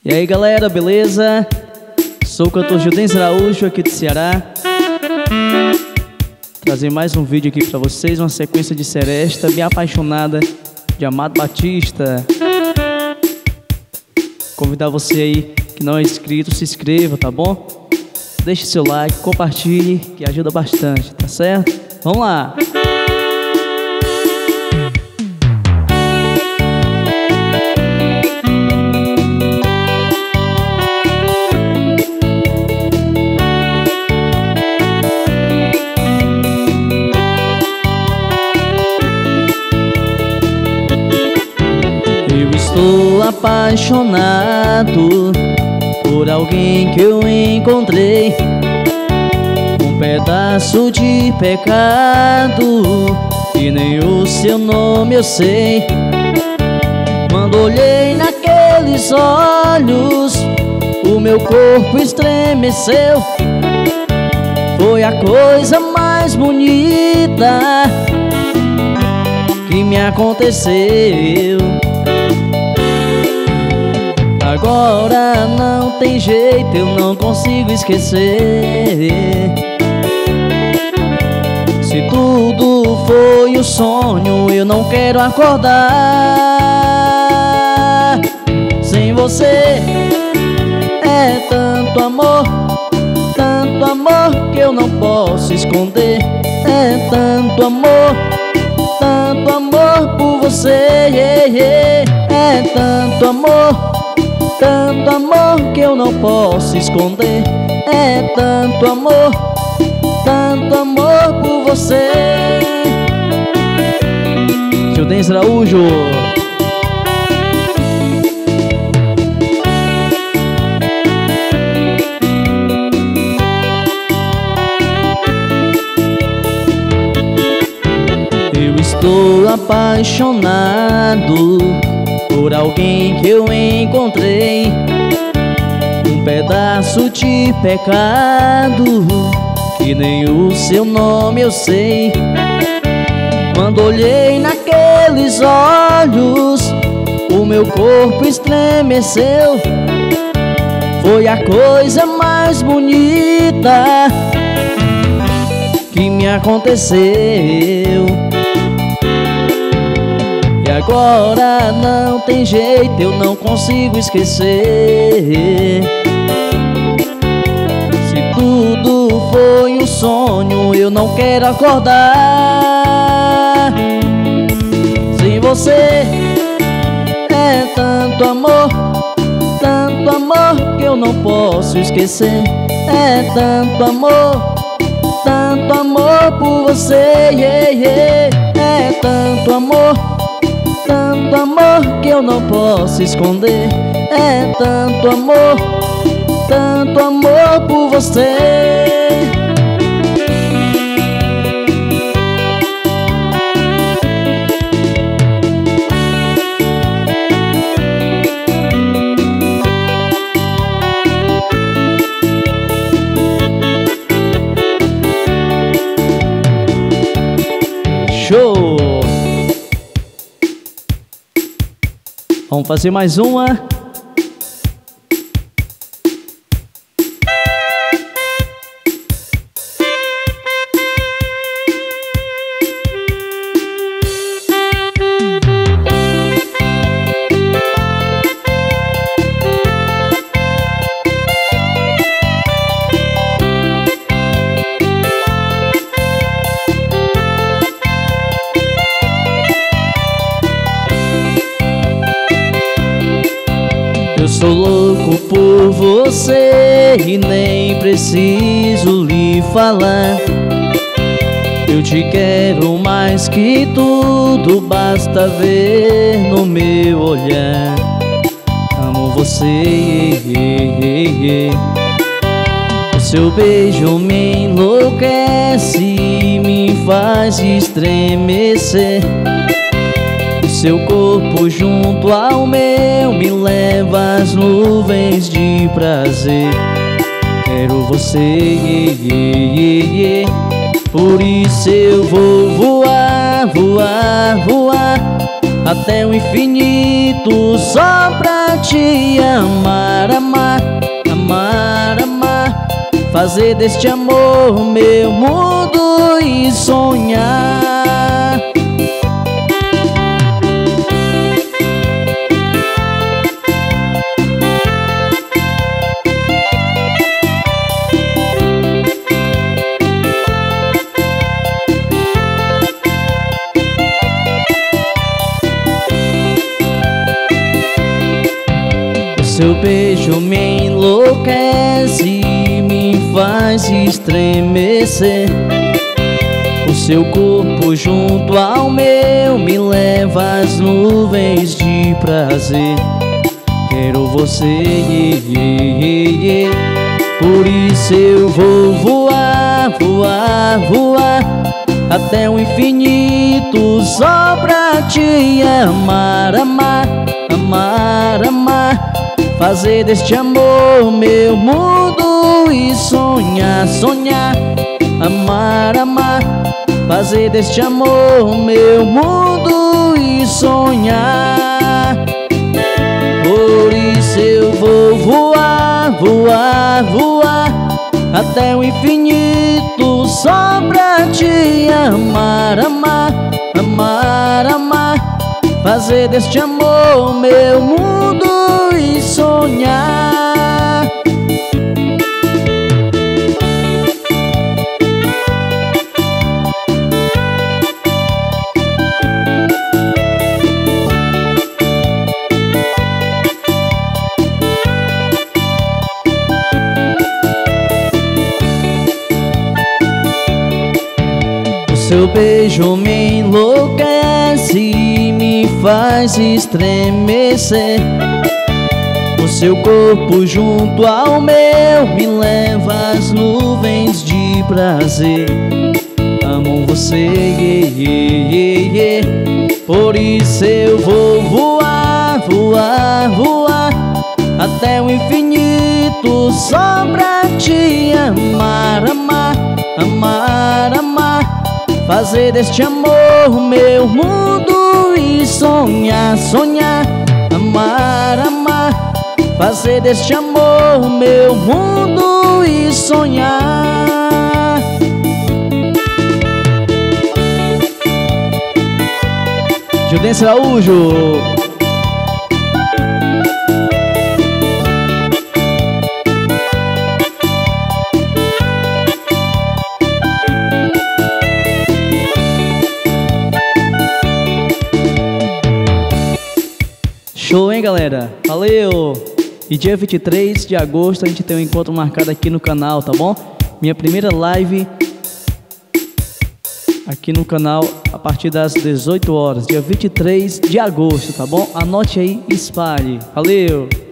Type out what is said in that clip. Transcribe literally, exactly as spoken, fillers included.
E aí galera, beleza? Sou o cantor Gildenz Araújo aqui do Ceará. Trazer mais um vídeo aqui pra vocês, uma sequência de Seresta, Bem Apaixonada, de Amado Batista. Convidar você aí que não é inscrito, se inscreva, tá bom? Deixe seu like, compartilhe, que ajuda bastante, tá certo? Vamos lá! Estou apaixonado por alguém que eu encontrei, um pedaço de pecado que nem o seu nome eu sei. Quando olhei naqueles olhos, o meu corpo estremeceu. Foi a coisa mais bonita que me aconteceu. Agora não tem jeito, eu não consigo esquecer. Se tudo foi um sonho, eu não quero acordar. Sem você é tanto amor, tanto amor que eu não posso esconder. É tanto amor, tanto amor por você, yeah, yeah. É tanto amor, tanto amor que eu não posso esconder. É tanto amor, tanto amor por você. Gildenz Araújo. Eu estou apaixonado por alguém que eu encontrei, um pedaço de pecado que nem o seu nome eu sei. Quando olhei naqueles olhos, o meu corpo estremeceu. Foi a coisa mais bonita que me aconteceu. E agora não tem jeito, eu não consigo esquecer. Se tudo foi um sonho, eu não quero acordar. Sem você é tanto amor, tanto amor que eu não posso esquecer. É tanto amor, tanto amor por você, yeah, yeah. É tanto amor, tanto amor que eu não posso esconder. É tanto amor, tanto amor por você. Show! Vamos fazer mais uma. Eu sou louco por você e nem preciso lhe falar. Eu te quero mais que tudo, basta ver no meu olhar. Amo você, yeah, yeah, yeah. O seu beijo me enlouquece e me faz estremecer. Seu corpo junto ao meu me leva às nuvens de prazer. Quero você, yeah, yeah, yeah. Por isso eu vou voar, voar, voar até o infinito só pra te amar. amar, amar, amar, amar, fazer deste amor meu mundo e sonhar. Seu beijo me enlouquece e me faz estremecer. O seu corpo junto ao meu me leva às nuvens de prazer. Quero você, yeah, yeah, yeah. Por isso eu vou voar, voar, voar até o infinito só pra te amar, amar, amar, amar, fazer deste amor meu mundo e sonhar, sonhar, amar, amar, fazer deste amor meu mundo e sonhar. Por isso eu vou voar, voar, voar até o infinito só pra te amar, amar, amar, amar, fazer deste amor meu mundo e sonhar. O seu beijo me enlouquece e me faz estremecer. O seu corpo junto ao meu me leva às nuvens de prazer. Amo você, yeah, yeah, yeah, yeah. Por isso eu vou voar, voar, voar até o infinito só pra te amar, amar, amar, amar, fazer deste amor meu mundo e sonhar, sonhar, amar, amar, fazer deste amor meu mundo e sonhar. Gildense Araújo. Show, hein, galera? Valeu! E dia vinte e três de agosto a gente tem um encontro marcado aqui no canal, tá bom? Minha primeira live aqui no canal a partir das dezoito horas, dia vinte e três de agosto, tá bom? Anote aí, espalhe. Valeu!